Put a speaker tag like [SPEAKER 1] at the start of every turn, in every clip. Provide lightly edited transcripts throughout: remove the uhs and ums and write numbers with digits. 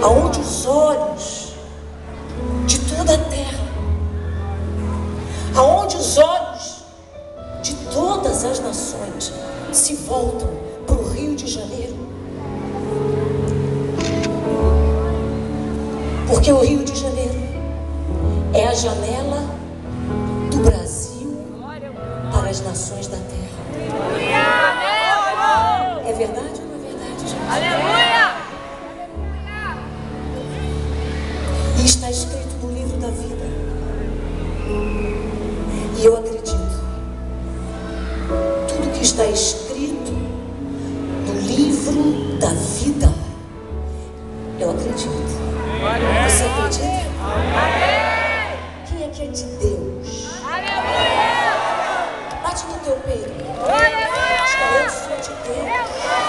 [SPEAKER 1] aonde os olhos de toda a terra, aonde os olhos de todas as nações se voltam para o Rio de Janeiro. Porque o Rio de Janeiro é a janela do Brasil para as nações da terra. É verdade ou não é verdade, gente?
[SPEAKER 2] Aleluia!
[SPEAKER 1] E está escrito no livro da vida. E eu acredito. Tudo que está escrito no livro da vida, eu acredito. Você acredita? Quem é que é de Deus? Bate no teu peito. Diga, eu sou de Deus.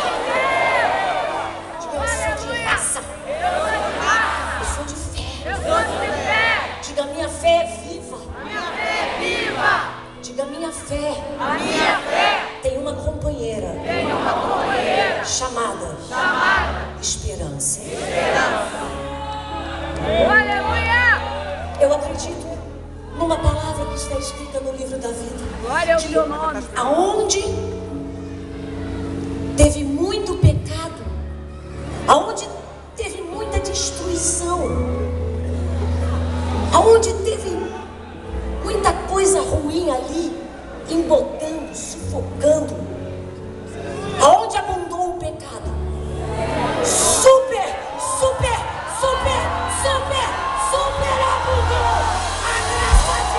[SPEAKER 1] Diga, eu sou de raça. Eu sou de fé. Diga, minha fé é viva. Diga, minha fé tem uma companheira chamada esperança.
[SPEAKER 2] Aleluia!
[SPEAKER 1] Eu acredito numa palavra que está escrita no livro da vida.
[SPEAKER 2] Glória ao teu nome.
[SPEAKER 1] Aonde teve muito pecado, aonde teve muita destruição, aonde teve muita coisa ruim ali, embotando, sufocando, aonde abundou o pecado, super abundou a graça de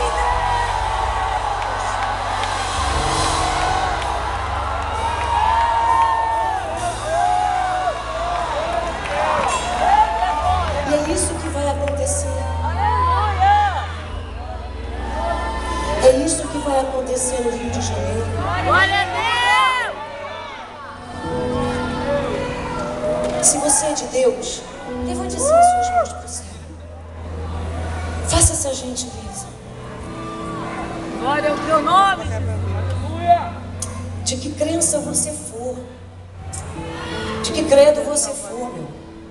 [SPEAKER 1] Deus. E é isso que vai acontecer. É isso que vai acontecer no Rio de Janeiro.
[SPEAKER 2] Glória a Deus!
[SPEAKER 1] Se você é de Deus, levante assim as suas mãos para o céu. Faça essa gentileza.
[SPEAKER 2] Glória ao teu nome!
[SPEAKER 1] De que crença você for, de que credo você for, meu,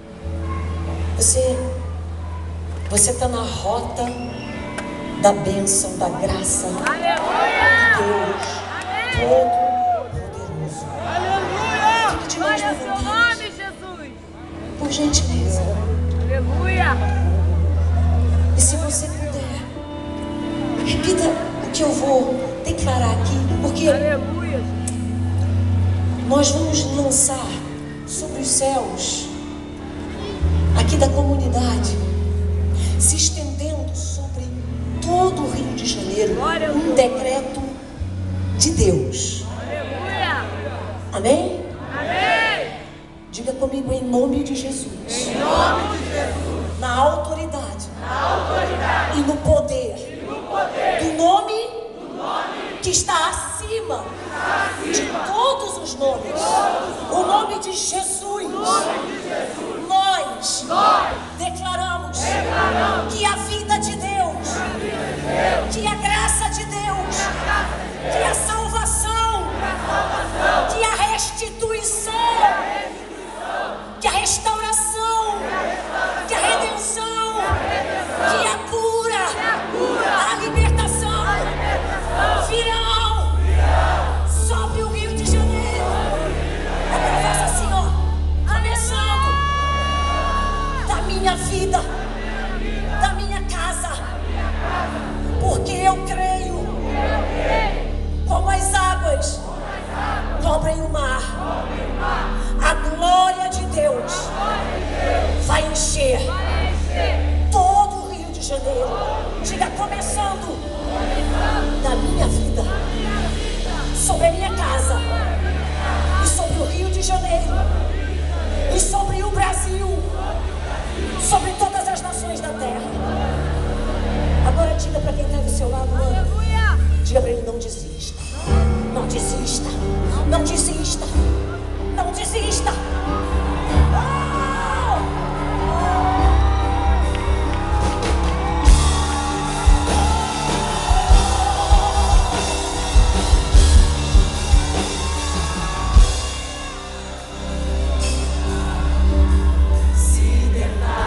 [SPEAKER 1] você está na rota da bênção, da graça de Deus Todo-Poderoso. Fique de mãos
[SPEAKER 2] Glória ao teu
[SPEAKER 1] levantadas,
[SPEAKER 2] nome, Jesus!
[SPEAKER 1] por gentileza.
[SPEAKER 2] Aleluia!
[SPEAKER 1] E se você puder, repita o que eu vou declarar aqui, porque
[SPEAKER 2] Aleluia!
[SPEAKER 1] nós vamos lançar sobre os céus aqui da comunidade, se estendendo sobre todo o Rio de Janeiro, um decreto de Deus.
[SPEAKER 2] Aleluia!
[SPEAKER 1] Amém?
[SPEAKER 2] Amém!
[SPEAKER 1] Diga comigo, em nome de Jesus.
[SPEAKER 2] Em nome de Jesus!
[SPEAKER 1] Na autoridade e no poder do nome que está acima de todos os nomes, o nome de Jesus. Nós declaramos que a vida de Deus, que a graça de Deus, que a salvação, que a restituição, que a restauração, que a redenção, que a cura, a libertação virão sobre o Rio de Janeiro. Agora faça assim, ó, começando da minha vida, da minha casa, porque eu creio, como as águas cobrem o mar, a glória de Deus vai encher todo o Rio de Janeiro. Diga, começando da minha vida, sobre a minha casa, e sobre o Rio de Janeiro, e sobre o Brasil, sobre todas as nações da terra. Agora diga para quem está do seu lado,
[SPEAKER 2] Aleluia!
[SPEAKER 1] diga para ele, não desista, não desista, não desista, não desista. Se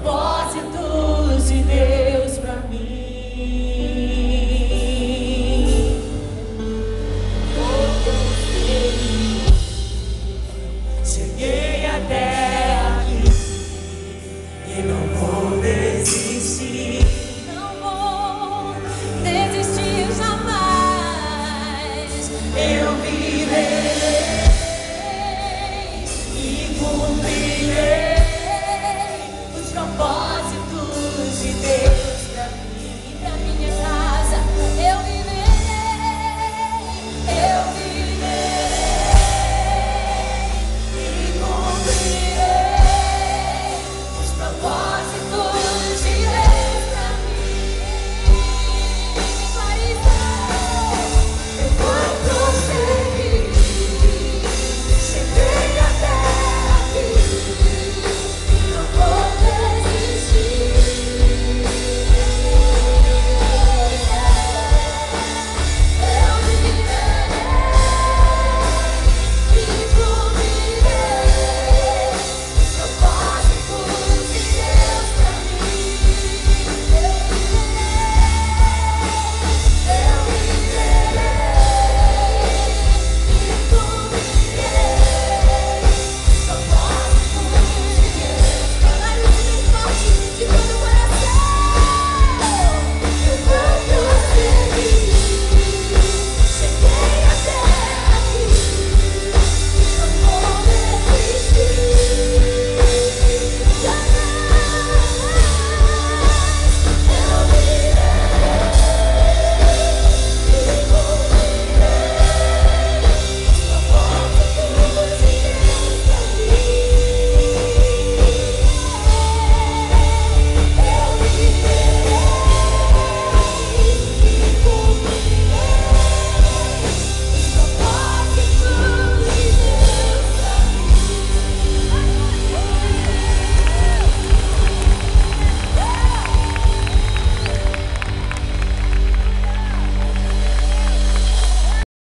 [SPEAKER 1] propósito